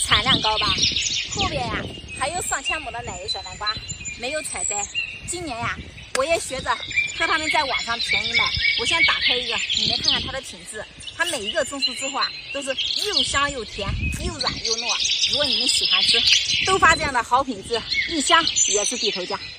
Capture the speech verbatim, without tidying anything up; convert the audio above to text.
产量高吧？后边呀还有上千亩的奶油小南瓜没有采摘。今年呀，我也学着和他们在网上便宜卖。我先打开一个，你们看看它的品质。它每一个种出之后啊，都是又香又甜，又软又糯。如果你们喜欢吃，都发这样的好品质，一箱也是地头价。